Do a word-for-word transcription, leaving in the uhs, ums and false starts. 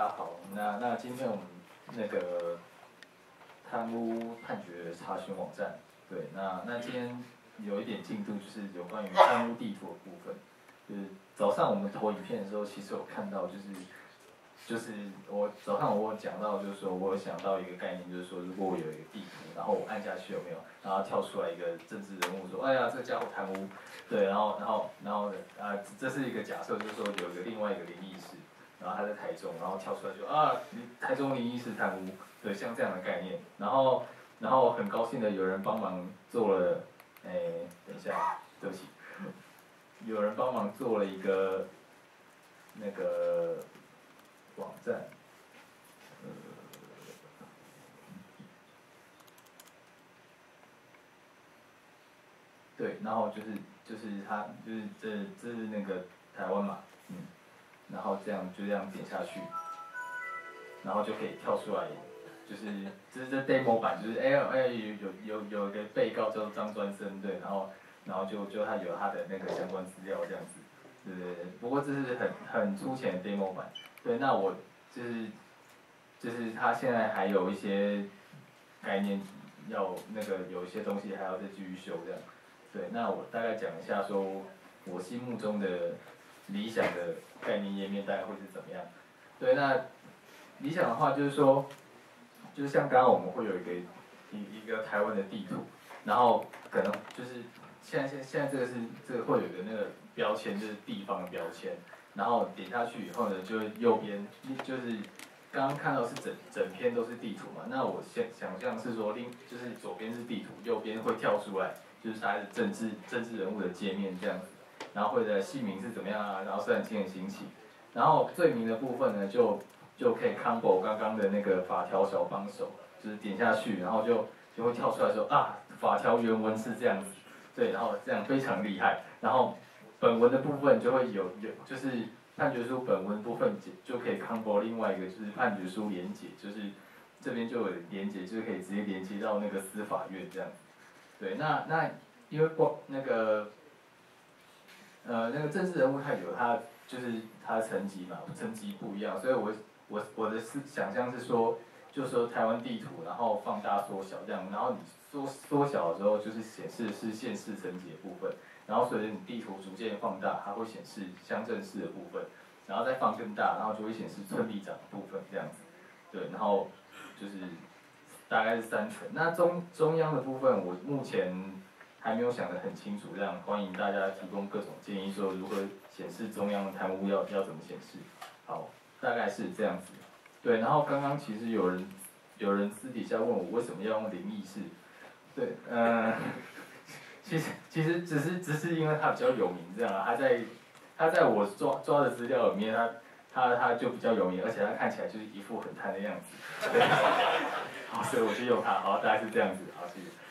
家好，那那今天我们那个贪污判决查询网站，对，那那今天有一点进度，就是有关于贪污地图的部分。就是早上我们投影片的时候，其实有看到，就是就是我早上我有讲到，就是说我有想到一个概念，就是说如果我有一个地图，然后我按下去有没有，然后跳出来一个政治人物说，哎呀这个家伙贪污，对，然后然后然后啊这是一个假设，就是说有一个另外一个灵异事。然后他在台中，然后跳出来就啊，台中灵异事贪污，对，像这样的概念。然后，然后很高兴的有人帮忙做了，哎，等一下，对不起，有人帮忙做了一个那个网站，呃，对，然后就是就是他就是这这是那个台湾嘛，嗯，然后这样就这样点下去。然后就可以跳出来，就是这是这 demo 版，就是哎哎有有有有一个被告叫张专生，对，然后然后就就他有他的那个相关资料这样子，对对对。不过这是很很粗浅的 demo 版，对，那我就是就是他现在还有一些概念要那个有一些东西还要再继续修这样，对，那我大概讲一下说我心目中的理想的概念页面大概会是怎么样，对，那。理想的话就是说，就是像刚刚我们会有一个一一个台湾的地图，然后可能就是现在现现在这个是这个会有一个那个标签，就是地方的标签，然后点下去以后呢，就右边就是刚刚看到是整整篇都是地图嘛，那我想想象是说另就是左边是地图，右边会跳出来就是它的政治政治人物的界面这样子，然后或者姓名是怎么样啊，然后虽然今天兴起，然后罪名的部分呢就。就可以 combo 刚刚的那个法条小帮手，就是点下去，然后就就会跳出来说啊，法条原文是这样子，对，然后这样非常厉害，然后本文的部分就会有有就是判决书本文部分就可以 combo 另外一个就是判决书连结，就是这边就有连结，就是可以直接连接到那个司法院这样子，对，那那因为光那个呃那个政治人物他有他就是他的层级嘛，层级不一样，所以我。我我的思想象是说，就是说台湾地图，然后放大缩小这样，然后你缩缩小的时候，就是显示是县市层级的部分，然后随着你地图逐渐放大，它会显示乡镇市的部分，然后再放更大，然后就会显示村里长的部分这样子，对，然后就是大概是三层。那中中央的部分，我目前还没有想得很清楚，这样欢迎大家提供各种建议，说如何显示中央的贪污要要怎么显示，好。大概是这样子，对。然后刚刚其实有人有人私底下问我为什么要用灵异事，对，呃，其实其实只是只是因为他比较有名这样，他在他在我抓抓的资料里面，他他他就比较有名，而且他看起来就是一副很贪的样子，对，好，所以我就用他，好，大概是这样子，好，谢谢。